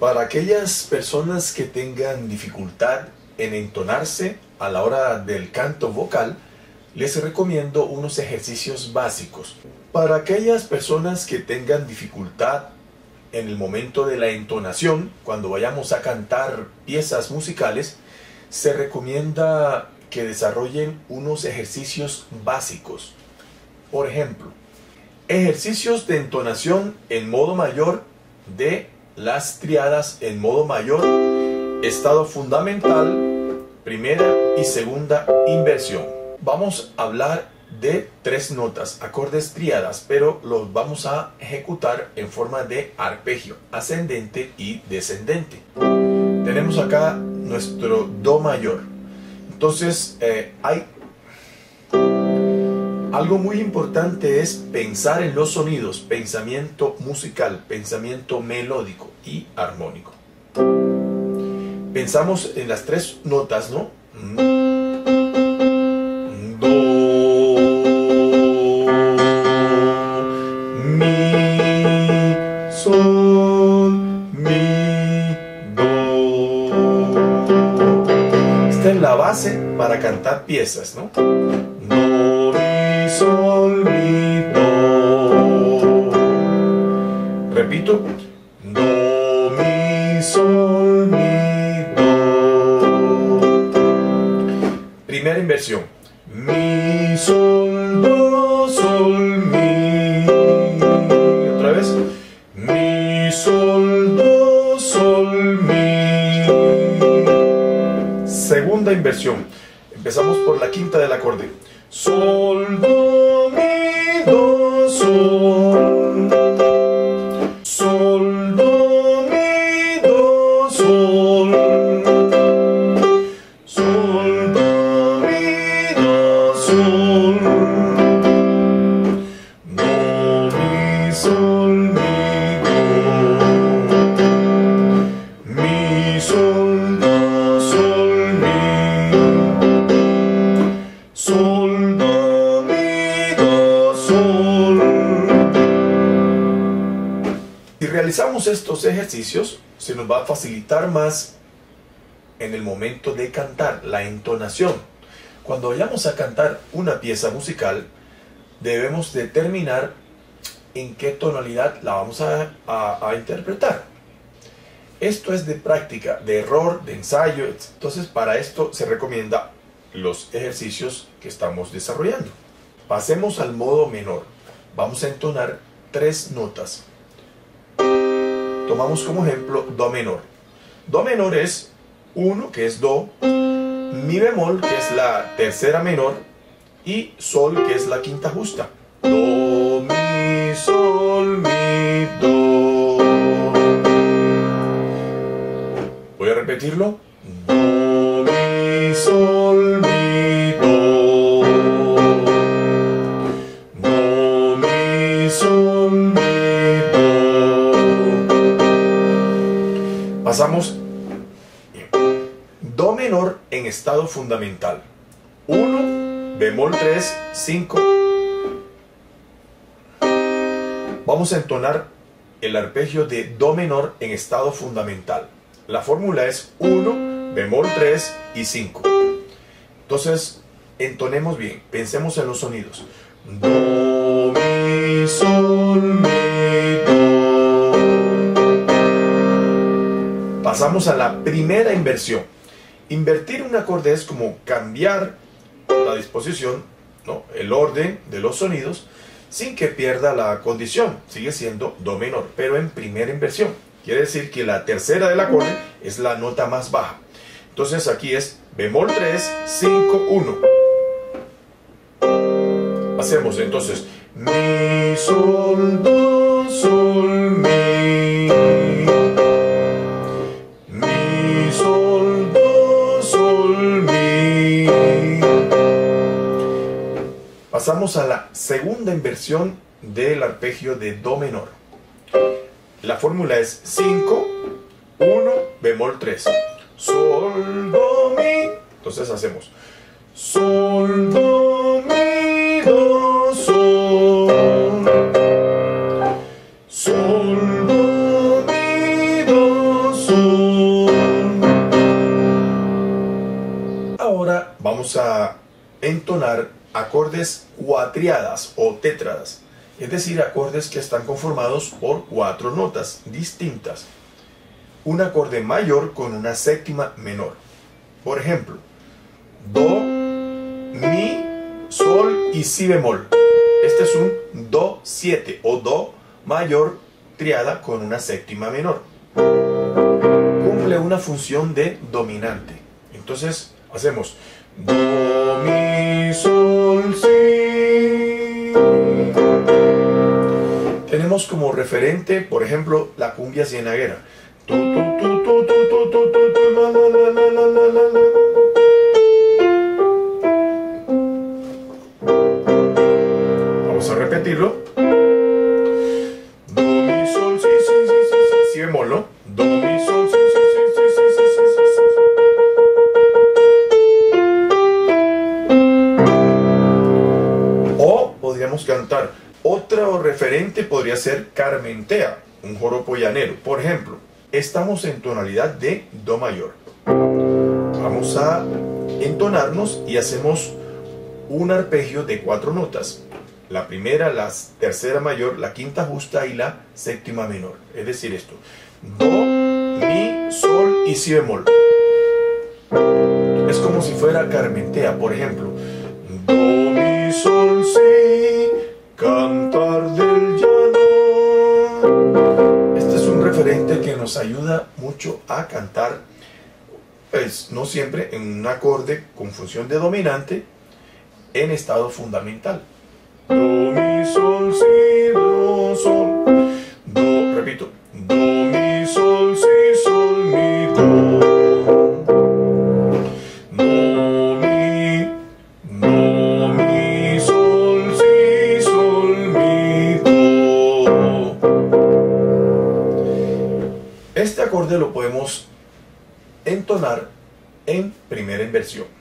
Para aquellas personas que tengan dificultad en entonarse a la hora del canto vocal, les recomiendo unos ejercicios básicos. Para aquellas personas que tengan dificultad en el momento de la entonación, cuando vayamos a cantar piezas musicales, se recomienda que desarrollen unos ejercicios básicos. Por ejemplo, ejercicios de entonación en modo mayor de las tríadas en modo mayor, estado fundamental, primera y segunda inversión. Vamos a hablar de 3 notas, acordes tríadas, pero los vamos a ejecutar en forma de arpegio, ascendente y descendente. Tenemos acá nuestro do mayor. Entonces, hay algo muy importante, es pensar en los sonidos, pensamiento musical, pensamiento melódico y armónico. Pensamos en las 3 notas, ¿no? Do, mi, sol, mi, do. Esta es la base para cantar piezas, ¿no? Do, mi, sol, mi, do. Repito. Do, mi, sol, mi, do. Primera inversión. Mi, sol, do, sol, mi. Otra vez. Mi, sol, do, sol, mi. Segunda inversión. Empezamos por la quinta del acorde. Sol, do, mi, do, sol. Sol, do, mi, do, sol. Sol, do, mi, do, sol. Do, mi, sol, mi, do. Mi, sol, do, sol, mi. Sol, do, mi, do, sol. Si realizamos estos ejercicios, se nos va a facilitar más en el momento de cantar, la entonación. Cuando vayamos a cantar una pieza musical, debemos determinar en qué tonalidad la vamos a interpretar. Esto es de práctica, de error, de ensayo. Entonces, para esto se recomienda los ejercicios que estamos desarrollando. Pasemos al modo menor. Vamos a entonar 3 notas. Tomamos como ejemplo do menor. Do menor es 1, que es do, mi bemol, que es la tercera menor, y sol, que es la quinta justa. Do, mi, sol, mi, do. Voy a repetirlo. Do, mi, sol, mi, do. Do, mi, sol, mi, do. Pasamos. Do menor en estado fundamental. 1, bemol 3, 5. Vamos a entonar el arpegio de do menor en estado fundamental. La fórmula es 1, bemol 3 y 5. Entonces, entonemos bien, pensemos en los sonidos. Do, mi, sol, mi, do. Pasamos a la primera inversión. Invertir un acorde es como cambiar la disposición, ¿no?, el orden de los sonidos, sin que pierda la condición. Sigue siendo do menor, pero en primera inversión. Quiere decir que la tercera del acorde es la nota más baja. Entonces aquí es bemol 3, 5, 1. Hacemos entonces mi, sol, do, sol, mi. Mi, sol, do, sol, mi. Pasamos a la segunda inversión del arpegio de do menor. La fórmula es 5, 1, bemol 3. Sol, do, mi. Entonces hacemos sol, do, mi, do, sol. Sol, do, mi, do, vamos a entonar acordes cuatriadas o tétradas, es decir, acordes que están conformados por 4 notas distintas. Un acorde mayor con una séptima menor. Por ejemplo, do, mi, sol y si bemol. Este es un do 7 o do mayor triada con una séptima menor. Cumple una función de dominante. Entonces hacemos do, mi, sol, si. Tenemos como referente, por ejemplo, la cumbia cienaguera. Tu, tu, tu, tu, tu, tu, tu, tu, tu, la, la, la, la, la, la, la. Vamos a repetirlo. Do, mi, sol, si, si, si, si, si, si bemol, ¿no? Do, mi, sol, si, si, si, si, si, si, si, si, si. O podríamos cantar. Otro referente podría ser Carmentea, un joropo llanero. Por ejemplo, estamos en tonalidad de do mayor. Vamos a entonarnos y hacemos un arpegio de 4 notas. La primera, la tercera mayor, la quinta justa y la séptima menor. Es decir, esto. Do, mi, sol y si bemol. Es como si fuera Carmentea, por ejemplo. Do, mi, sol, si, cantar del llano. Este es un referente que nos ayuda mucho a cantar, pues no siempre en un acorde con función de dominante, en estado fundamental. Do, mi, sol, si, do, sol. Do, repito. Do, mi, sol, si, sol, mi, do. Do, mi, sol, si, sol, mi, do. Este acorde lo podemos entonar en primera inversión.